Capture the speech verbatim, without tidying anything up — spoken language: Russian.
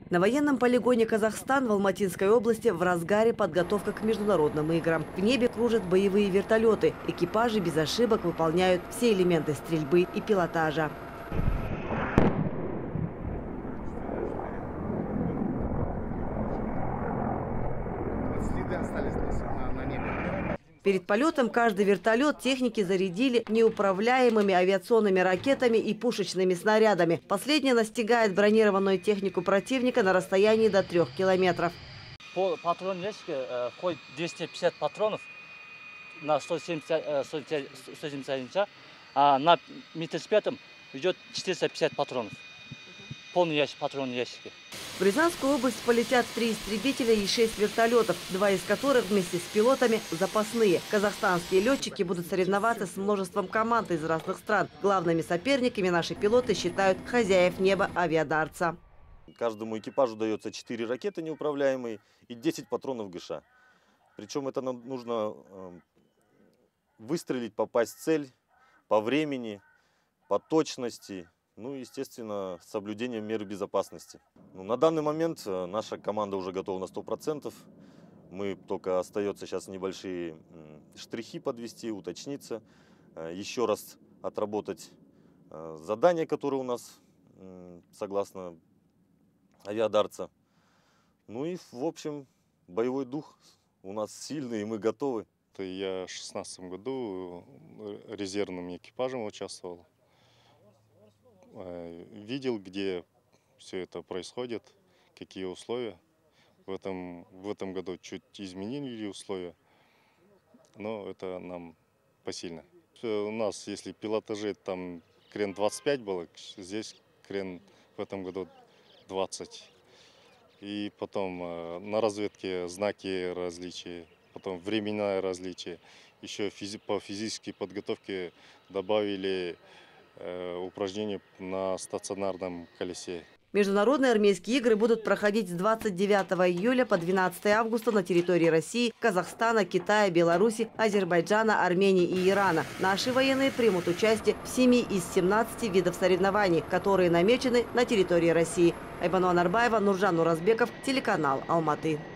На военном полигоне «Казахстан» в Алматинской области в разгаре подготовка к международным играм. В небе кружат боевые вертолеты. Экипажи без ошибок выполняют все элементы стрельбы и пилотажа. Следы остались на, на небе. Перед полетом каждый вертолет техники зарядили неуправляемыми авиационными ракетами и пушечными снарядами. Последняя настигает бронированную технику противника на расстоянии до трех километров. По патронному ящику э, входит двести пятьдесят патронов на сто семьдесят, э, сто семьдесят один, а на ми тридцать пять идет четыреста пятьдесят патронов. Полный ящик, патронные ящики. В Рязанскую область полетят три истребителя и шесть вертолетов, два из которых вместе с пилотами запасные. Казахстанские летчики будут соревноваться с множеством команд из разных стран. Главными соперниками наши пилоты считают хозяев неба авиадарца. Каждому экипажу дается четыре ракеты неуправляемые и десять патронов ГШ. Причем это нам нужно выстрелить, попасть в цель по времени, по точности. Ну, естественно, с соблюдением мер безопасности. Ну, на данный момент наша команда уже готова на сто процентов. Мы только остается сейчас небольшие штрихи подвести, уточниться, еще раз отработать задания, которые у нас согласно авиадарца. Ну и, в общем, боевой дух у нас сильный, и мы готовы. Я в две тысячи шестнадцатом году резервным экипажем участвовал. Видел, где все это происходит, какие условия. В этом, в этом году чуть изменили условия, но это нам посильно. У нас, если пилотажи, там крен двадцать пять было, здесь крен в этом году двадцать. И потом на разведке знаки различия, потом временное различие. Еще физи по физической подготовке добавили упражнения на стационарном колесе. Международные армейские игры будут проходить с двадцать девятого июля по двенадцатое августа на территории России, Казахстана, Китая, Беларуси, Азербайджана, Армении и Ирана. Наши военные примут участие в семи из семнадцати видов соревнований, которые намечены на территории России. Айбануа Нарбаева, Нуржан Нуразбеков, телеканал Алматы.